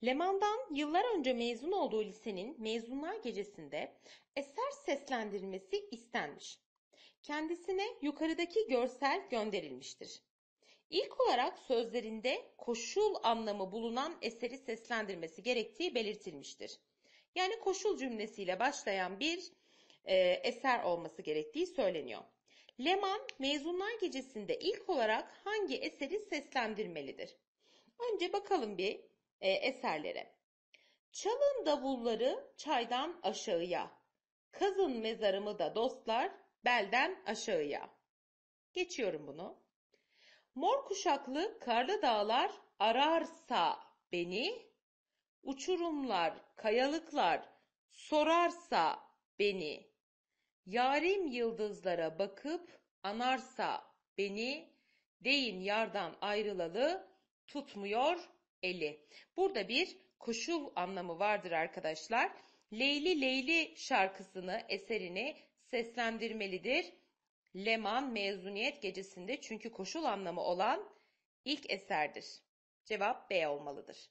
Leman'dan yıllar önce mezun olduğu lisenin mezunlar gecesinde eser seslendirmesi istenmiş. Kendisine yukarıdaki görsel gönderilmiştir. İlk olarak sözlerinde koşul anlamı bulunan eseri seslendirmesi gerektiği belirtilmiştir. Yani koşul cümlesiyle başlayan bir eser olması gerektiği söyleniyor. Leman mezunlar gecesinde ilk olarak hangi eseri seslendirmelidir? Önce bakalım bir eserlere. Çalın davulları çaydan aşağıya. Kazın mezarımı da dostlar belden aşağıya. Geçiyorum bunu. Mor kuşaklı karlı dağlar ararsa beni, uçurumlar, kayalıklar sorarsa beni, yarim yıldızlara bakıp anarsa beni, deyin yardan ayrılalı tutmuyor eli. Burada bir koşul anlamı vardır arkadaşlar. Leyli Leyli şarkısını, eserini seslendirmelidir Leman mezuniyet gecesinde, çünkü koşul anlamı olan ilk eserdir. Cevap B olmalıdır.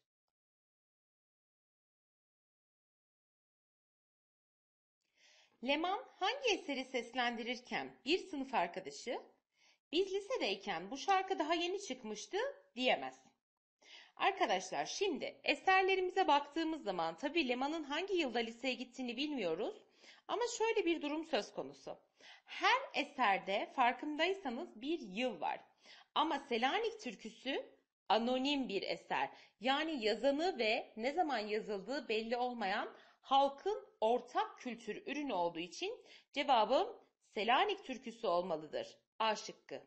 Leman hangi eseri seslendirirken bir sınıf arkadaşı "Biz lisedeyken bu şarkı daha yeni çıkmıştı" diyemez. Arkadaşlar şimdi eserlerimize baktığımız zaman tabii Leman'ın hangi yılda liseye gittiğini bilmiyoruz. Ama şöyle bir durum söz konusu. Her eserde farkındaysanız bir yıl var. Ama Selanik türküsü anonim bir eser. Yani yazanı ve ne zaman yazıldığı belli olmayan halkın ortak kültür ürünü olduğu için cevabım Selanik türküsü olmalıdır. A şıkkı.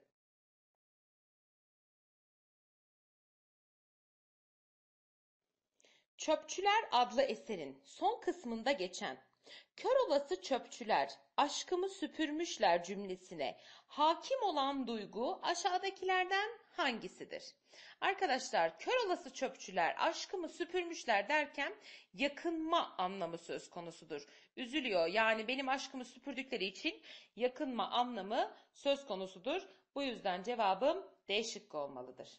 Çöpçüler adlı eserin son kısmında geçen "Kör olası çöpçüler aşkımı süpürmüşler" cümlesine hakim olan duygu aşağıdakilerden hangisidir? Arkadaşlar, kör olası çöpçüler aşkımı süpürmüşler derken yakınma anlamı söz konusudur. Üzülüyor, yani benim aşkımı süpürdükleri için yakınma anlamı söz konusudur. Bu yüzden cevabım D şıkkı olmalıdır.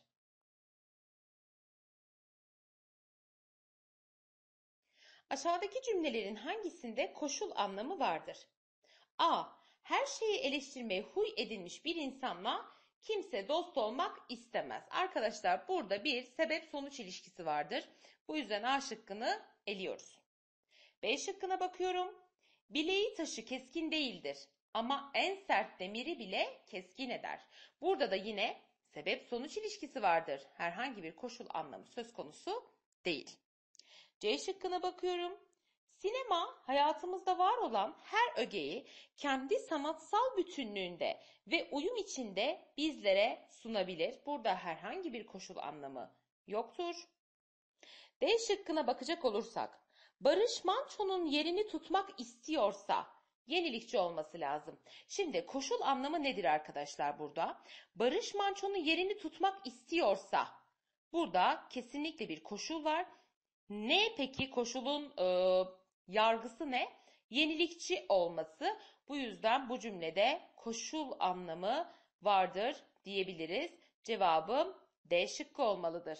Aşağıdaki cümlelerin hangisinde koşul anlamı vardır? A. Her şeyi eleştirmeye huy edinmiş bir insanla kimse dost olmak istemez. Arkadaşlar, burada bir sebep-sonuç ilişkisi vardır. Bu yüzden A şıkkını eliyoruz. B şıkkına bakıyorum. Bileği taşı keskin değildir ama en sert demiri bile keskin eder. Burada da yine sebep-sonuç ilişkisi vardır. Herhangi bir koşul anlamı söz konusu değil. C şıkkına bakıyorum. Sinema hayatımızda var olan her ögeyi kendi sanatsal bütünlüğünde ve uyum içinde bizlere sunabilir. Burada herhangi bir koşul anlamı yoktur. D şıkkına bakacak olursak, Barış Manço'nun yerini tutmak istiyorsa yenilikçi olması lazım. Şimdi koşul anlamı nedir arkadaşlar burada? Barış Manço'nun yerini tutmak istiyorsa burada kesinlikle bir koşul var. Ne peki koşulun yargısı ne? Yenilikçi olması. Bu yüzden bu cümlede koşul anlamı vardır diyebiliriz. Cevabım D şıkkı olmalıdır.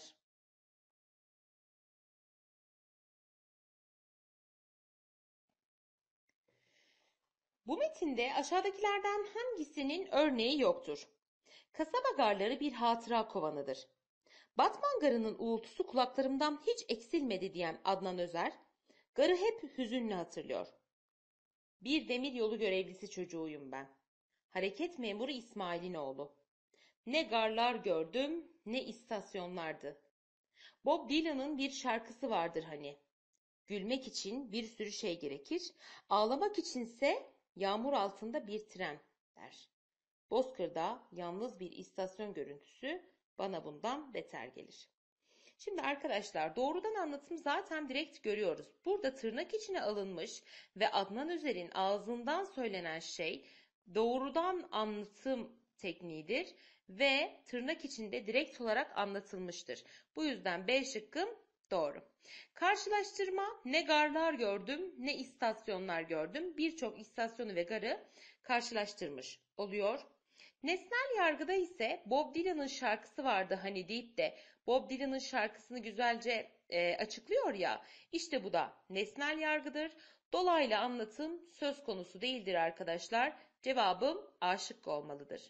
Bu metinde aşağıdakilerden hangisinin örneği yoktur? Kasaba garları bir hatıra kovanıdır. Batman garının uğultusu kulaklarımdan hiç eksilmedi diyen Adnan Özer, garı hep hüzünlü hatırlıyor. Bir demiryolu görevlisi çocuğuyum ben. Hareket memuru İsmail'in oğlu. Ne garlar gördüm, ne istasyonlardı. Bob Dylan'ın bir şarkısı vardır hani. Gülmek için bir sürü şey gerekir, ağlamak içinse yağmur altında bir tren der. Bozkır'da yalnız bir istasyon görüntüsü bana bundan beter gelir. Şimdi arkadaşlar, doğrudan anlatım zaten direkt görüyoruz. Burada tırnak içine alınmış ve Adnan Özer'in ağzından söylenen şey doğrudan anlatım tekniğidir ve tırnak içinde direkt olarak anlatılmıştır. Bu yüzden B şıkkım doğru. Karşılaştırma: ne garlar gördüm, ne istasyonlar gördüm. Birçok istasyonu ve garı karşılaştırmış oluyor. Nesnel yargıda ise Bob Dylan'ın şarkısı vardı hani deyip de Bob Dylan'ın şarkısını güzelce açıklıyor ya. İşte bu da nesnel yargıdır. Dolaylı anlatım söz konusu değildir arkadaşlar. Cevabım A şıkkı olmalıdır.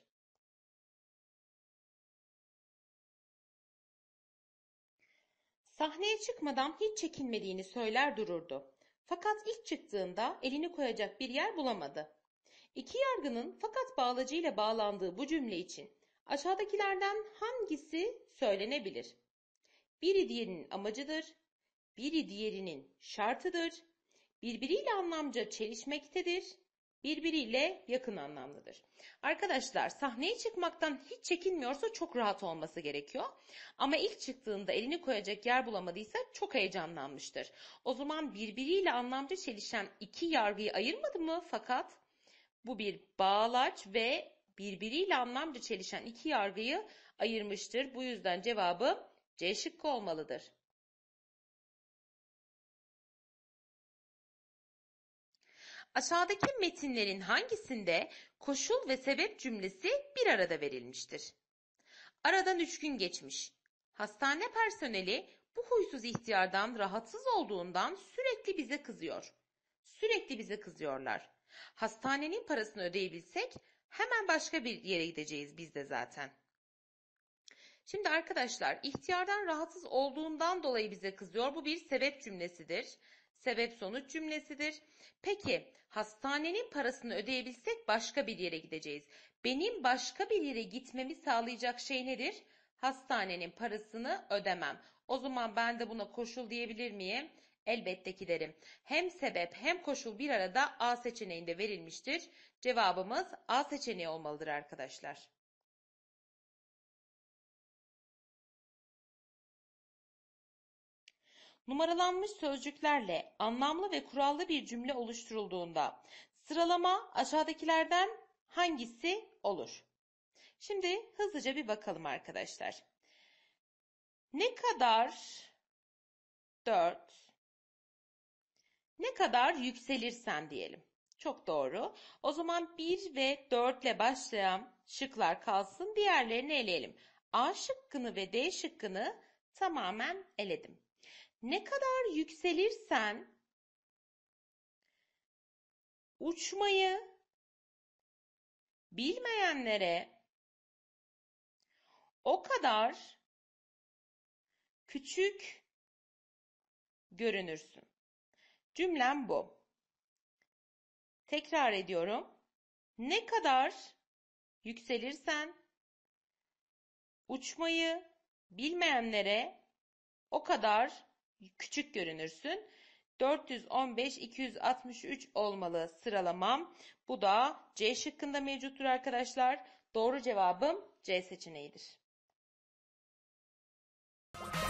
Sahneye çıkmadan hiç çekinmediğini söyler dururdu. Fakat ilk çıktığında elini koyacak bir yer bulamadı. İki yargının fakat bağlacıyla bağlandığı bu cümle için aşağıdakilerden hangisi söylenebilir? Biri diğerinin amacıdır, biri diğerinin şartıdır, birbiriyle anlamca çelişmektedir, birbiriyle yakın anlamlıdır. Arkadaşlar sahneye çıkmaktan hiç çekinmiyorsa çok rahat olması gerekiyor. Ama ilk çıktığında elini koyacak yer bulamadıysa çok heyecanlanmıştır. O zaman birbiriyle anlamca çelişen iki yargıyı ayırmadı mı? Fakat bu bir bağlaç ve birbiriyle anlamca çelişen iki yargıyı ayırmıştır. Bu yüzden cevabı C şıkkı olmalıdır. Aşağıdaki metinlerin hangisinde koşul ve sebep cümlesi bir arada verilmiştir? Aradan 3 gün geçmiş. Hastane personeli bu huysuz ihtiyardan rahatsız olduğundan sürekli bize kızıyor. Sürekli bize kızıyorlar. Hastanenin parasını ödeyebilsek hemen başka bir yere gideceğiz biz de zaten. Şimdi arkadaşlar ihtiyardan rahatsız olduğundan dolayı bize kızıyor. Bu bir sebep cümlesidir. Sebep sonuç cümlesidir. Peki hastanenin parasını ödeyebilsek başka bir yere gideceğiz. Benim başka bir yere gitmemi sağlayacak şey nedir? Hastanenin parasını ödemem. O zaman ben de buna koşul diyebilir miyim? Elbette ki derim. Hem sebep hem koşul bir arada A seçeneğinde verilmiştir. Cevabımız A seçeneği olmalıdır arkadaşlar. Numaralanmış sözcüklerle anlamlı ve kurallı bir cümle oluşturulduğunda sıralama aşağıdakilerden hangisi olur? Şimdi hızlıca bir bakalım arkadaşlar. Ne kadar 4, ne kadar yükselirsen diyelim. Çok doğru. O zaman 1 ve 4 ile başlayan şıklar kalsın. Diğerlerini eleyelim. A şıkkını ve D şıkkını tamamen eledim. Ne kadar yükselirsen uçmayı bilmeyenlere o kadar küçük görünürsün. Cümlem bu. Tekrar ediyorum. Ne kadar yükselirsen uçmayı bilmeyenlere o kadar küçük görünürsün. 415, 263 olmalı sıralamam. Bu da C şıkkında mevcuttur arkadaşlar. Doğru cevabım C seçeneğidir.